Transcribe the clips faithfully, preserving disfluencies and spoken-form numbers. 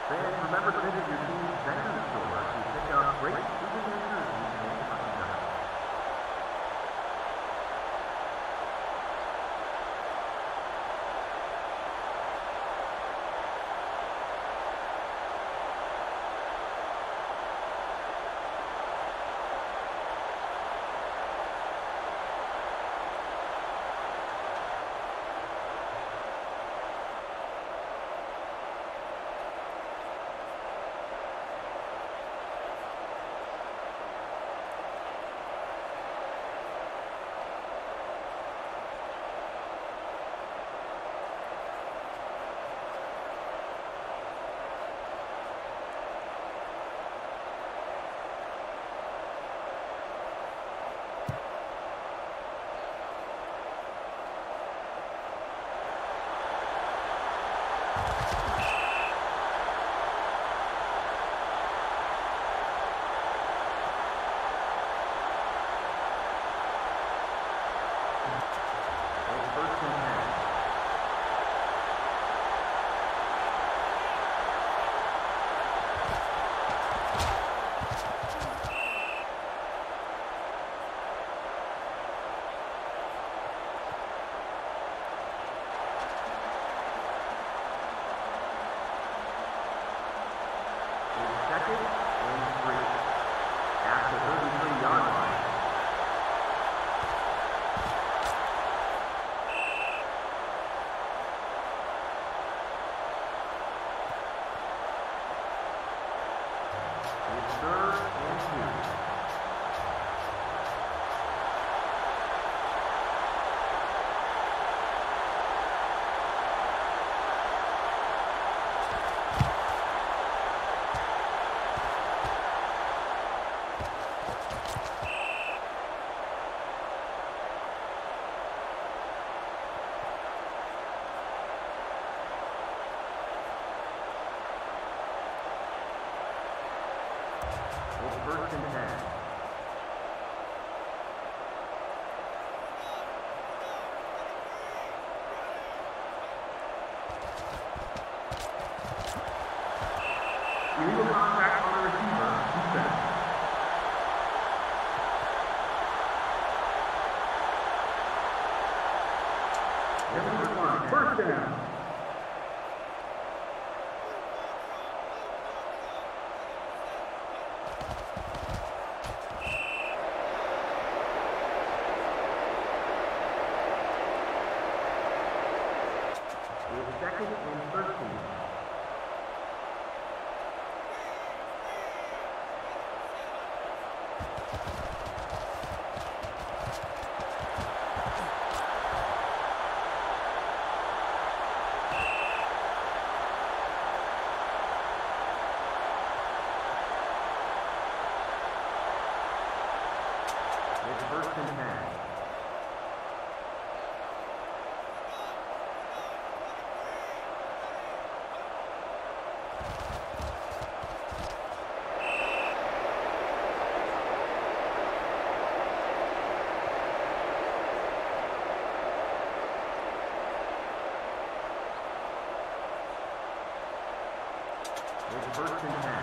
Fans, remember to visit your team's vendor store to pick up great souvenir jerseys and merchandise. First and ten. Illegal contact on the receiver, defense. First down. Second and thirteen. It's first and ten. It's first and ten.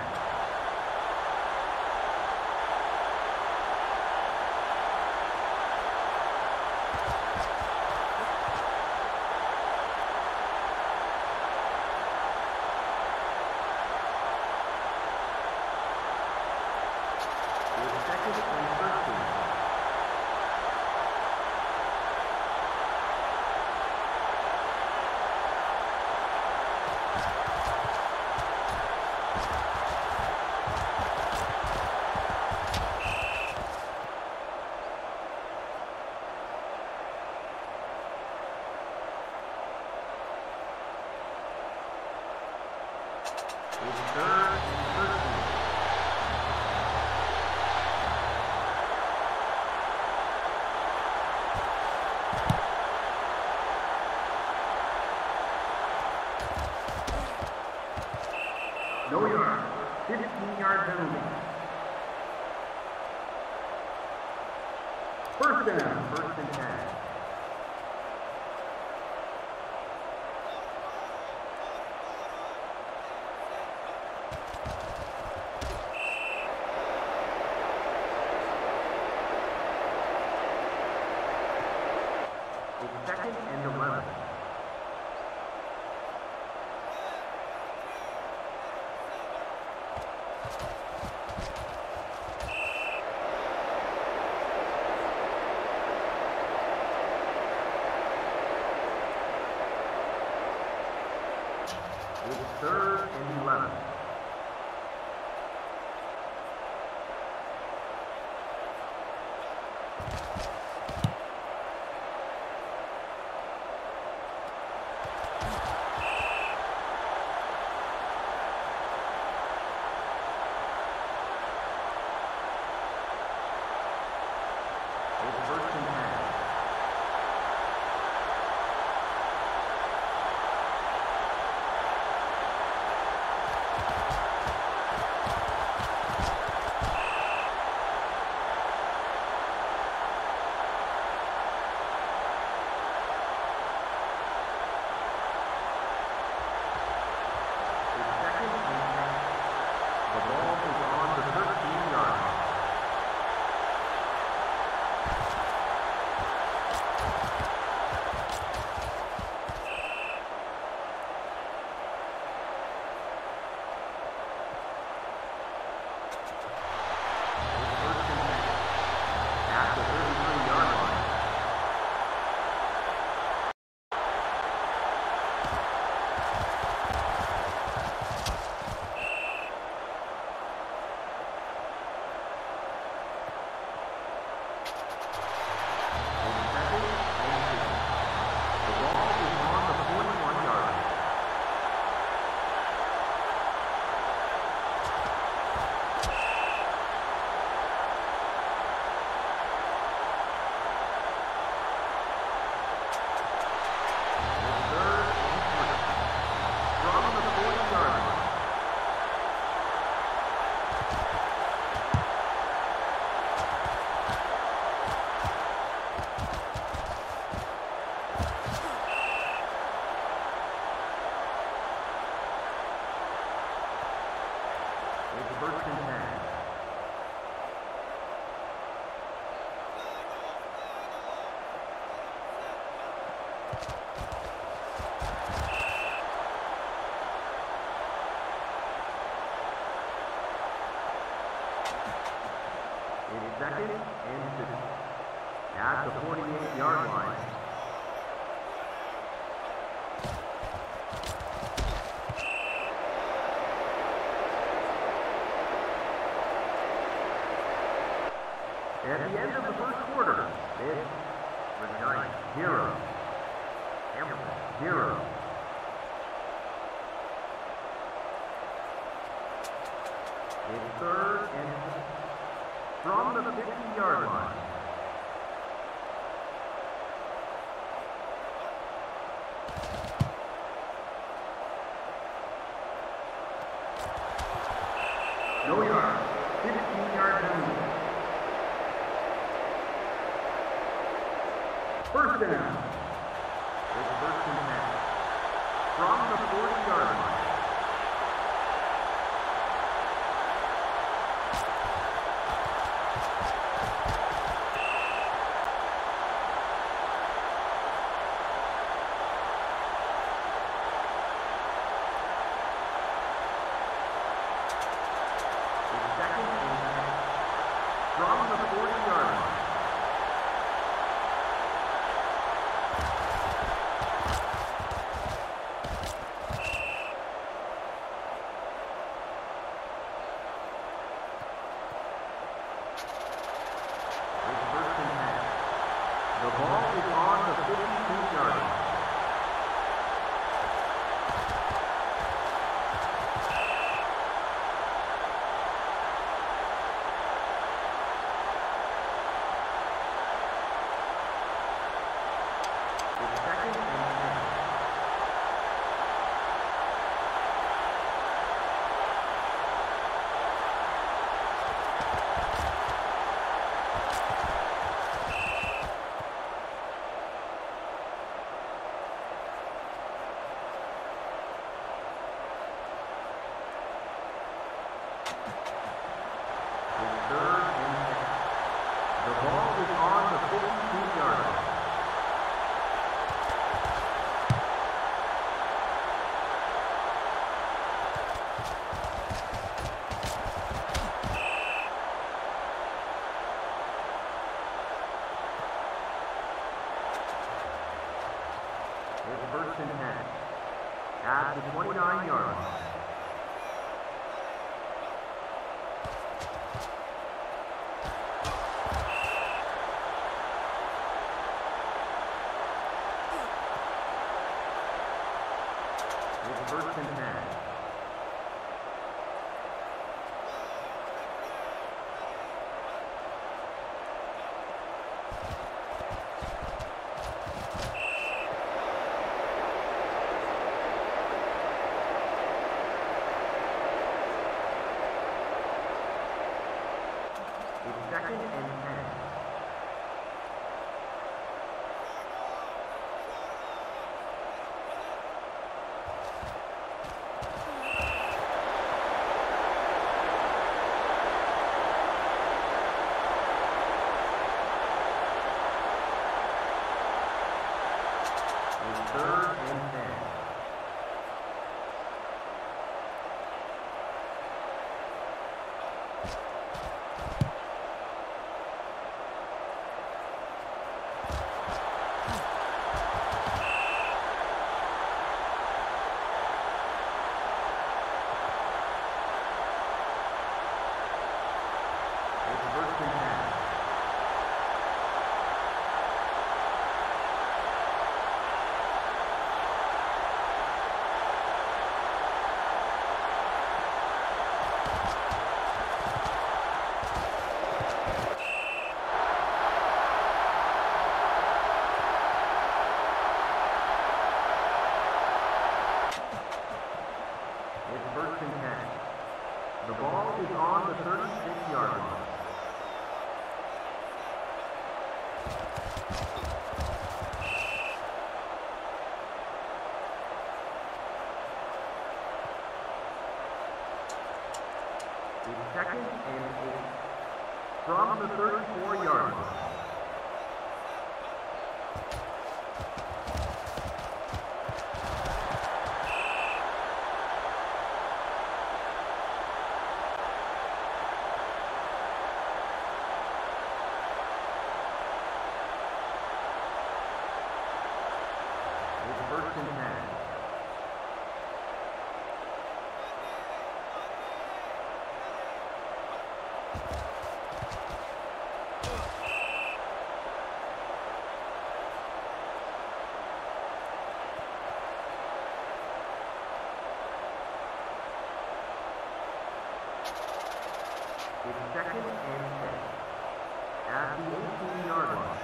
It's second and thirteen. It's third and thirteen. No yard. fifteen yard penalty. First down. First and ten. third and eleven. It's first and ten. First and ten. It's second and six. At the forty-eight yard line. At the end of the first quarter, it's Regina zero, Hamilton zero. It's third and from the fifty yard line. No yard, fifteen yard penalty. First down. It's first and ten. From the forty yard line. It's second and ten. From the forty yard line. The ball is on the fifty-two yard line. It's second and ten. Third and ten. The ball is on the fifty-two yard line. It's first and ten. At the twenty-nine yard line. second and ten. Third and ten. First and ten. The ball is on the thirty-six yard line. It's second and eight from the thirty-four yard line. First and ten. It's second and ten at the eighteen yard line.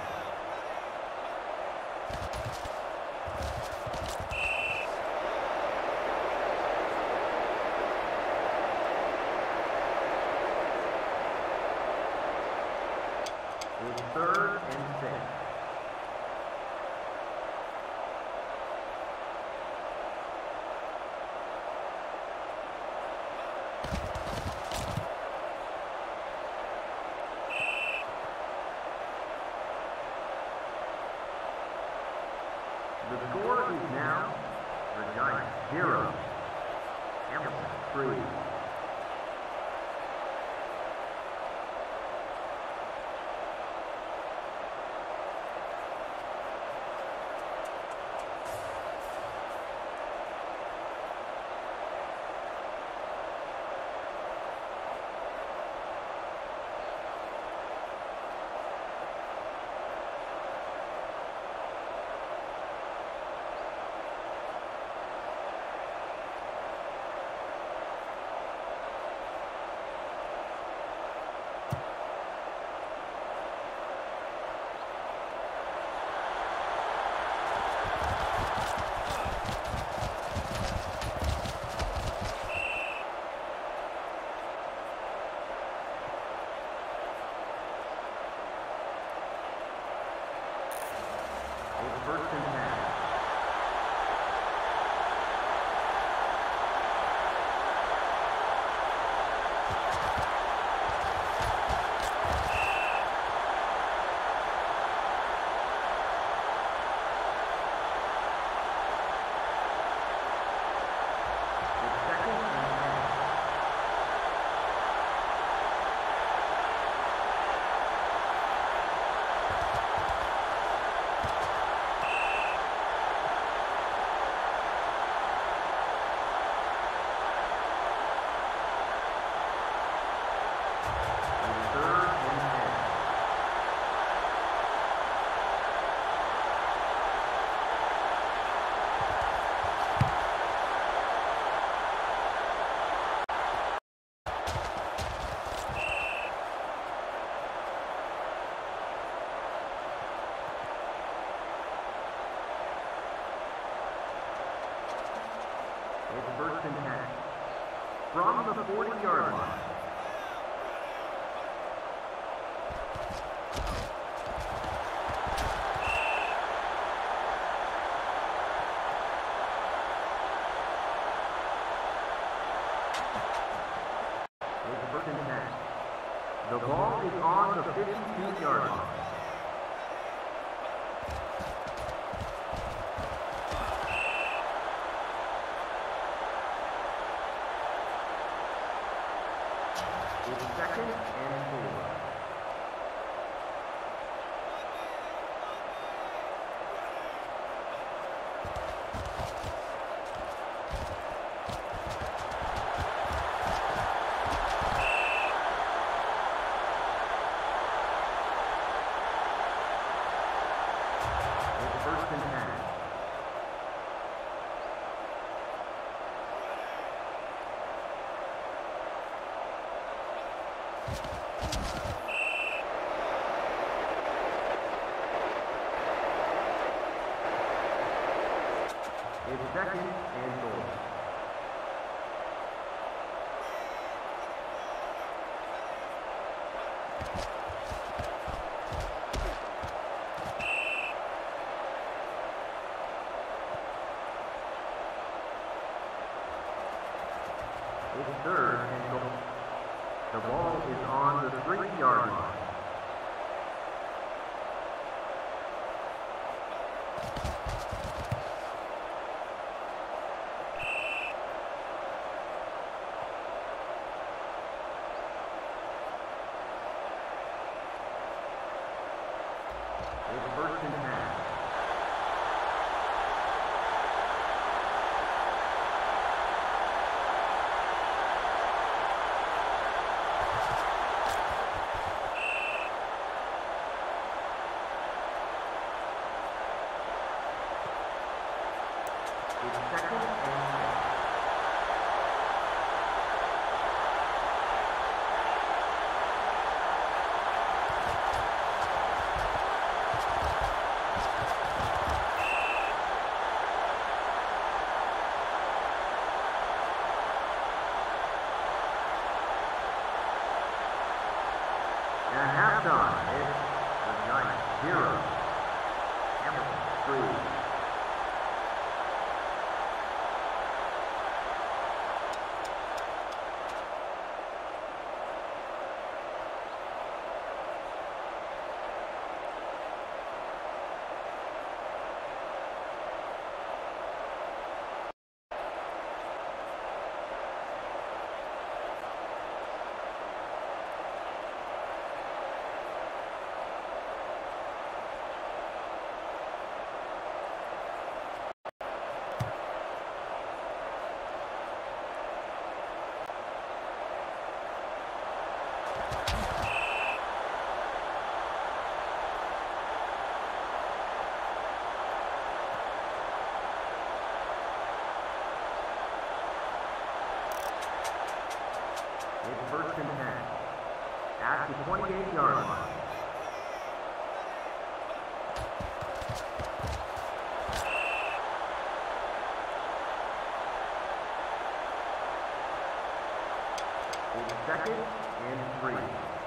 It's third and six. The score is now Regina zero, Hamilton three. First and ten. It's first and ten from the forty yard line. The ball is on the fifty-two-yard line. It's second and four. It's second and goal. It's third and goal. The ball is on the three-yard line. It's first and ten. It's second and ten. At halftime, it's Regina zero, Hamilton three. It's first and ten. At the twenty-eight-yard line. It's second and three.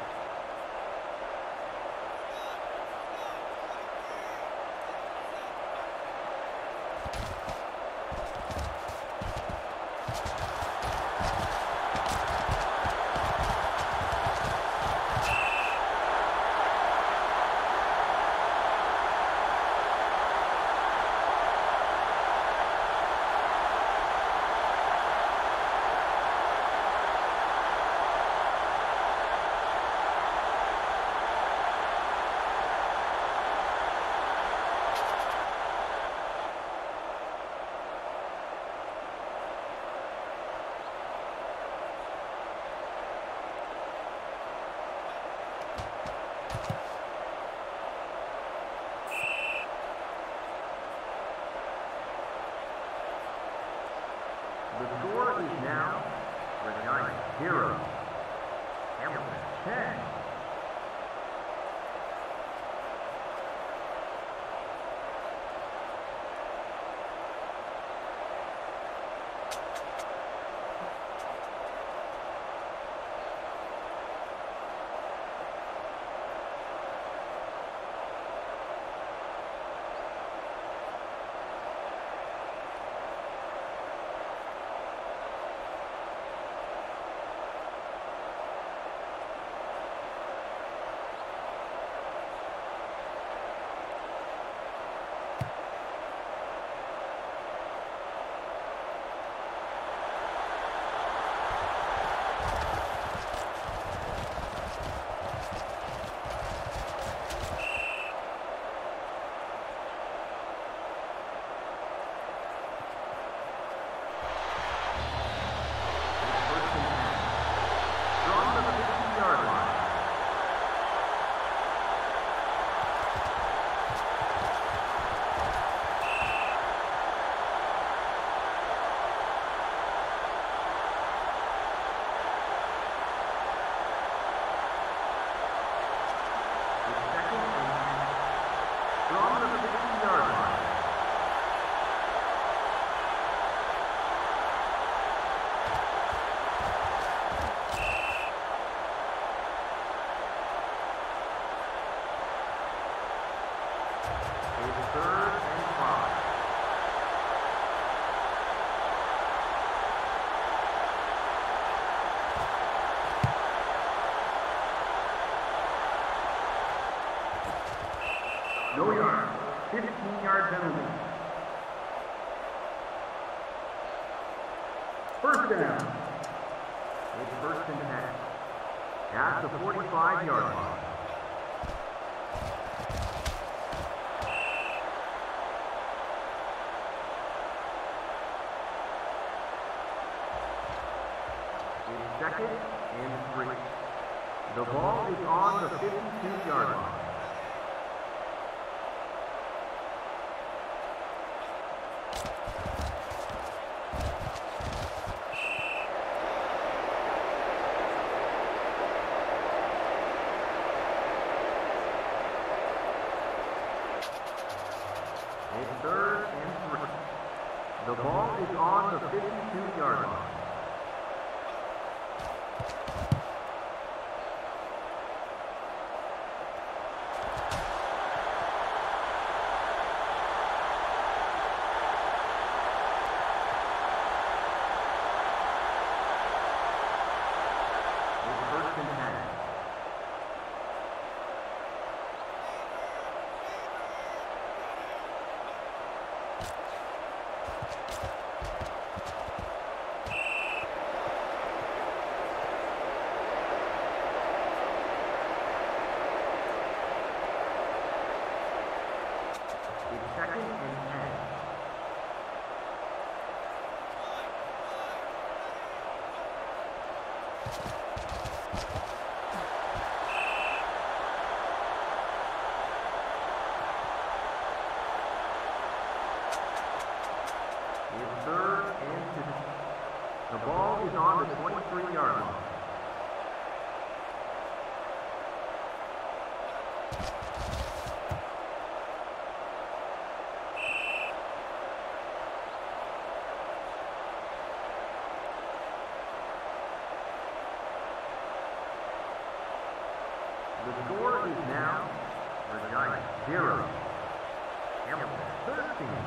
The score is now Regina zero, Hamilton ten. No yard. fifteen yard penalty. First down. It's first and ten. At the forty-five yard line. It's second and three. The ball is on the fifty-two yard line. It's third and three. The ball is on the fifty-two yard line. Second and ten. It's third and two. The ball is on the twenty-three yard line. The score is now Regina zero, Hamilton thirteen.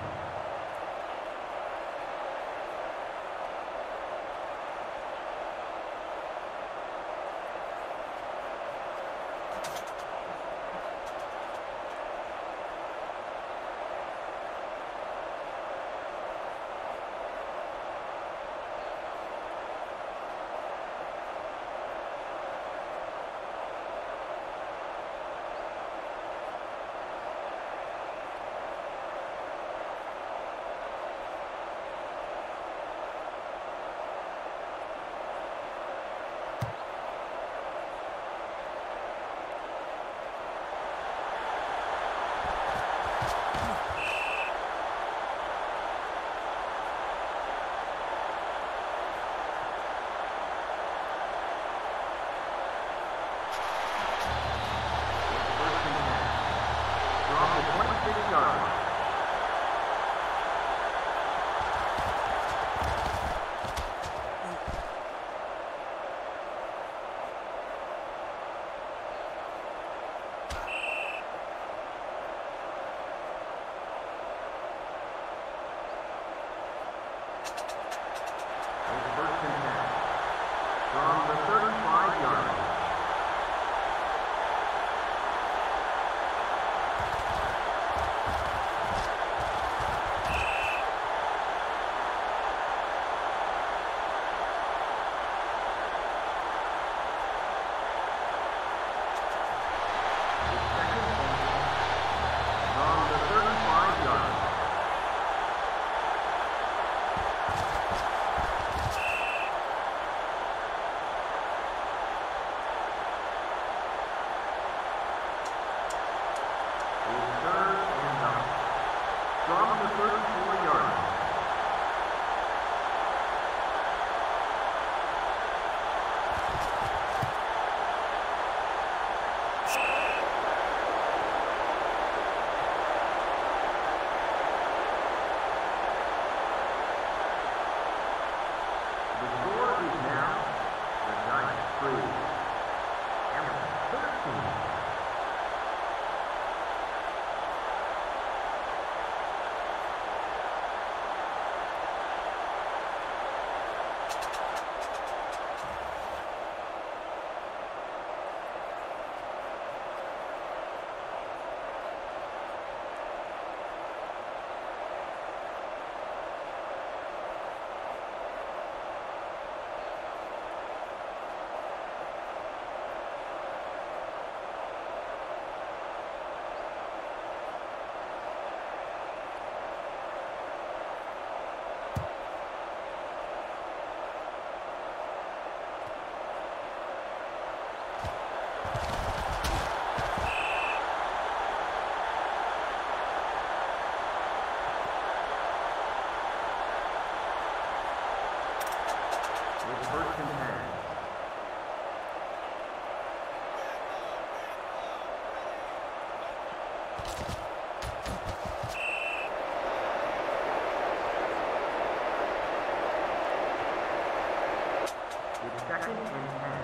second and ten.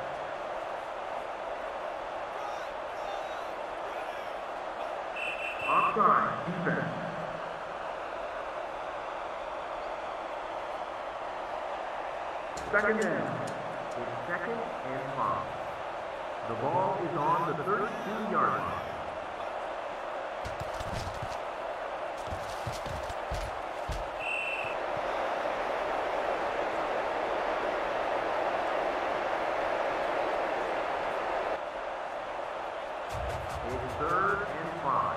Offside, defense. Second down. It's second and five. The ball is on the thirty-two yard line. It's third and five.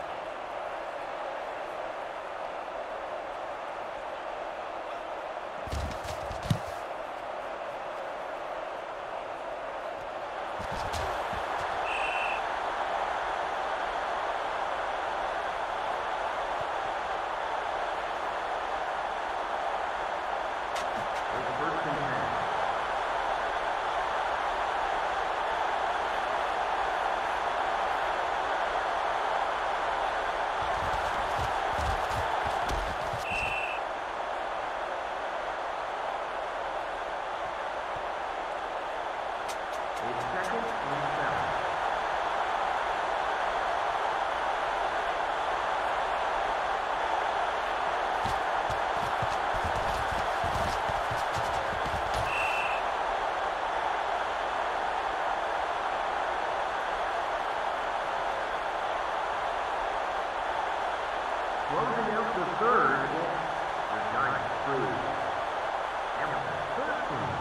Closing out the third, Regina three. Hamilton thirteen.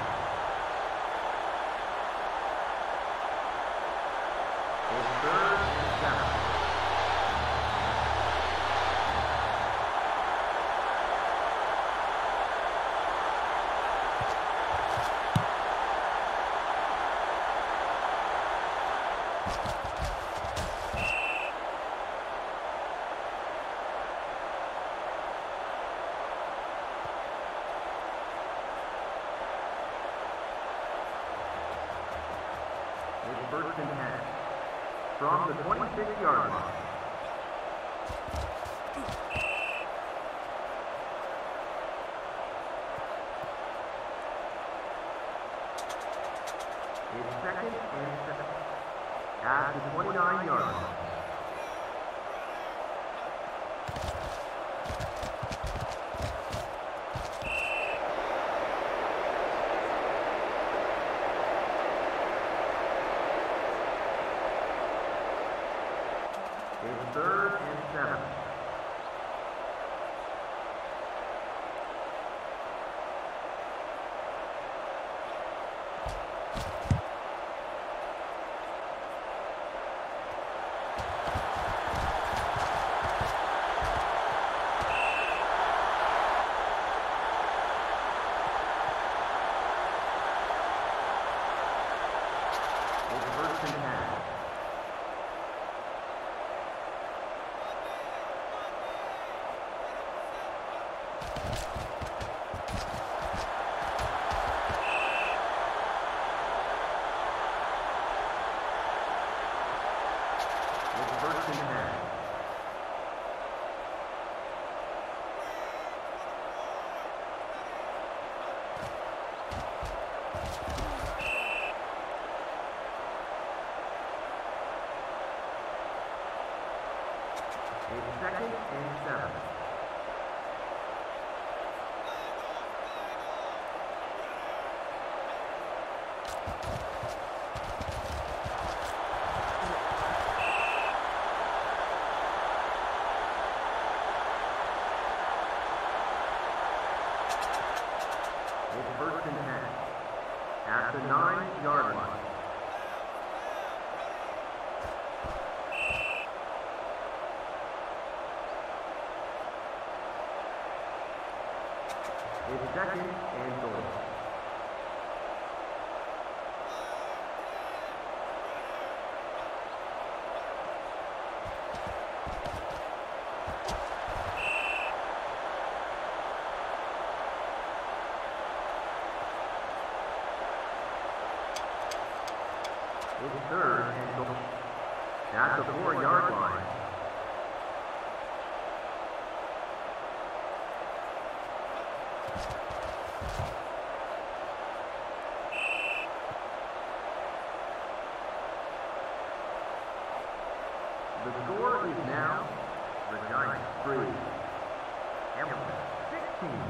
It's third and seven. It's first and ten. From the twenty-six yard line. It's second and seven. At the twenty-nine yard line. It's third and seven. It's first and ten. First and ten. It's second and seven. It's first and ten. At the nine yard line. It's second and goal. It's third and goal. At the four yard line. The score is now Regina three, Hamilton sixteen.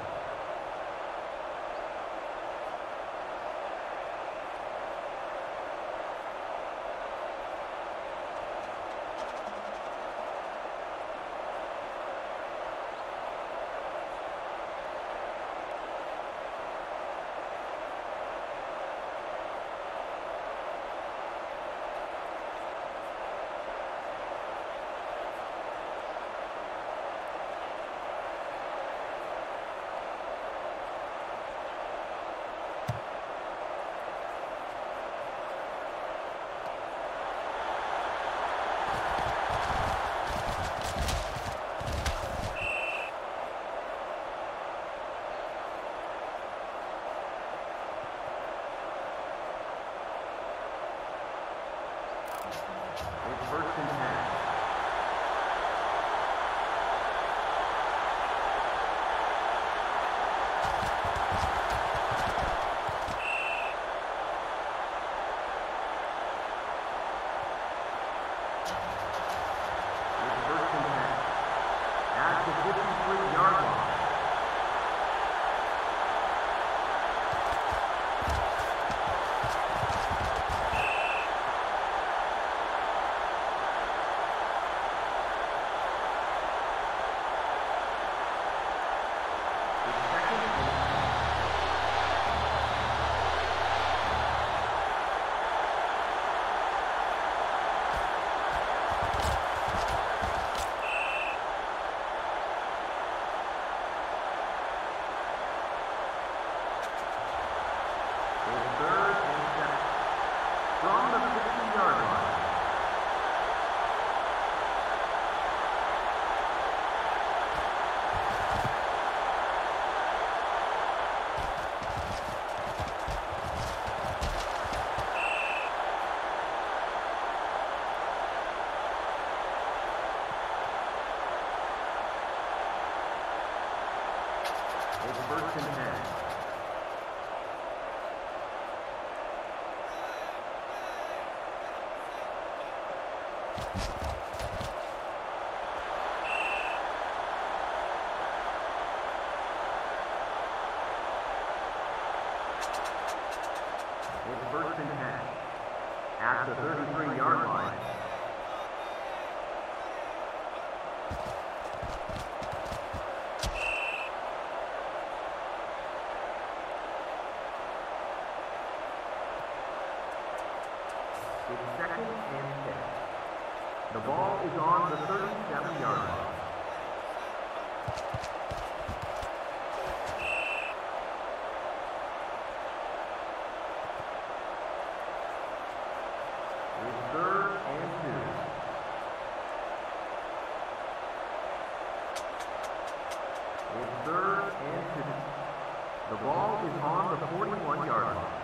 It's first and ten. It's first and ten. At the fifty-three yard line. From the fifty yard line. It's first and ten. It's first and ten. At the thirty-three yard line. It's second and ten. The ball is on the thirty-seven yard line. It's third and two. It's third and two. The ball is on the forty-one yard line.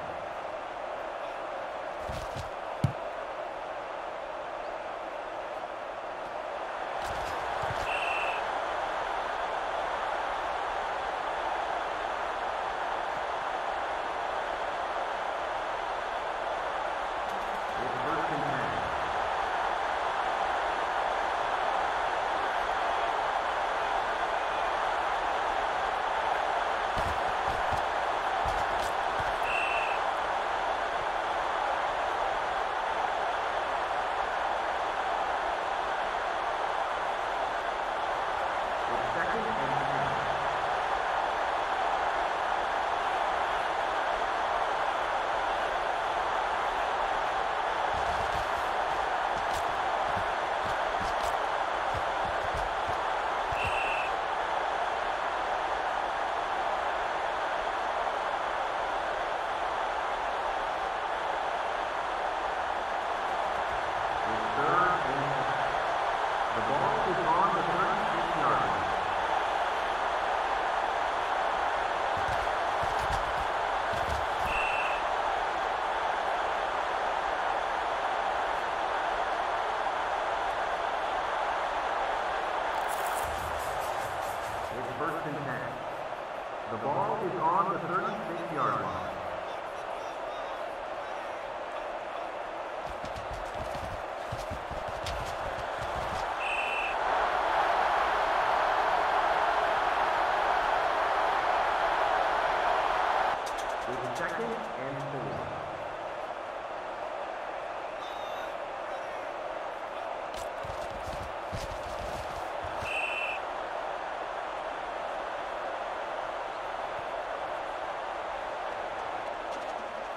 First and ten. The ball is on the thirty-six yard line.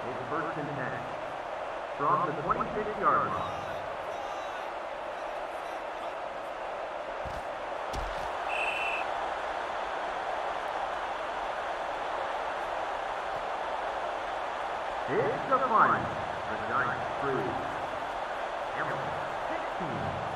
It's first and ten. From the twenty-six yard line. It's the final. The Giants three. Hamilton sixteen.